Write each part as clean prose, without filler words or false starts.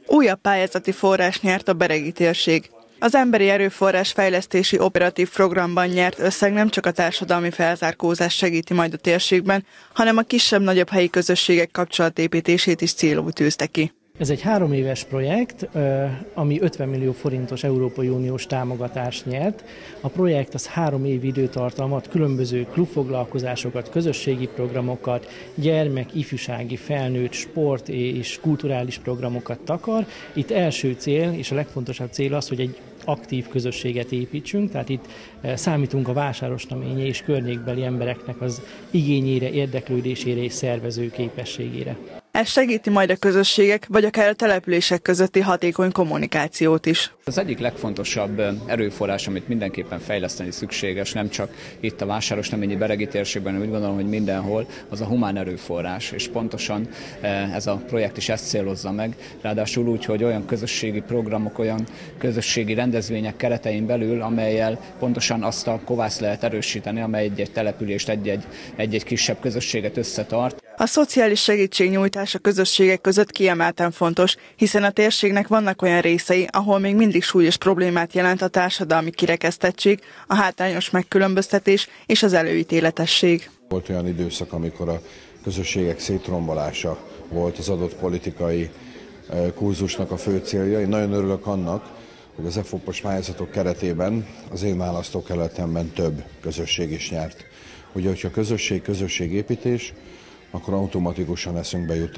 Újabb pályázati forrás nyert a beregi térség. Az Emberi Erőforrás Fejlesztési Operatív Programban nyert összeg nem csak a társadalmi felzárkózást segíti majd a térségben, hanem a kisebb-nagyobb helyi közösségek kapcsolatépítését is célul tűzte ki. Ez egy 3 éves projekt, ami 50 millió forintos Európai Uniós támogatást nyert. A projekt az 3 év időtartalmat, különböző klubfoglalkozásokat, közösségi programokat, gyermek, ifjúsági, felnőtt, sport és kulturális programokat takar. Itt első cél, és a legfontosabb cél az, hogy egy aktív közösséget építsünk, tehát itt számítunk a Vásárosnaményi és környékbeli embereknek az igényére, érdeklődésére és szervező képességére. Ez segíti majd a közösségek, vagy akár a települések közötti hatékony kommunikációt is. Az egyik legfontosabb erőforrás, amit mindenképpen fejleszteni szükséges, nem csak itt a Vásárosnaményi beregi térségben, hanem úgy gondolom, hogy mindenhol, az a humán erőforrás, és pontosan ez a projekt is ezt célozza meg, ráadásul úgy, hogy olyan közösségi programok, olyan közösségi rendezvények keretein belül, amellyel pontosan azt a kovászt lehet erősíteni, amely egy-egy települést, egy-egy kisebb közösséget összetart. A szociális segítségnyújtás a közösségek között kiemelten fontos, hiszen a térségnek vannak olyan részei, ahol még mindig súlyos problémát jelent a társadalmi kirekesztettség, a hátrányos megkülönböztetés és az előítéletesség. Volt olyan időszak, amikor a közösségek szétrombolása volt az adott politikai kurzusnak a fő célja. Én nagyon örülök annak, hogy az EFOP-os pályázatok keretében az én választókerületemben több közösség is nyert. Ugye, hogyha közösségépítés, akkor automatikusan eszünkbe jut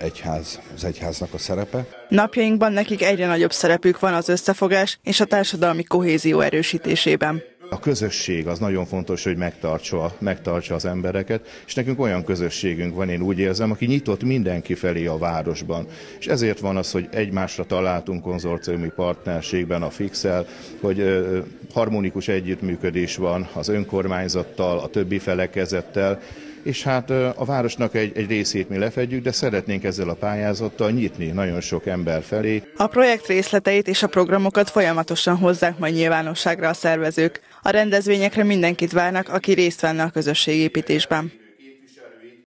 az egyháznak a szerepe. Napjainkban nekik egyre nagyobb szerepük van az összefogás és a társadalmi kohézió erősítésében. A közösség az nagyon fontos, hogy megtartsa az embereket, és nekünk olyan közösségünk van, én úgy érzem, aki nyitott mindenki felé a városban. És ezért van az, hogy egymásra találtunk konzorciumi partnerségben a Fix-el, hogy harmonikus együttműködés van az önkormányzattal, a többi felekezettel, és hát a városnak egy részét mi lefedjük, de szeretnénk ezzel a pályázattal nyitni nagyon sok ember felé. A projekt részleteit és a programokat folyamatosan hozzák majd nyilvánosságra a szervezők. A rendezvényekre mindenkit várnak, aki részt venne a közösségépítésben.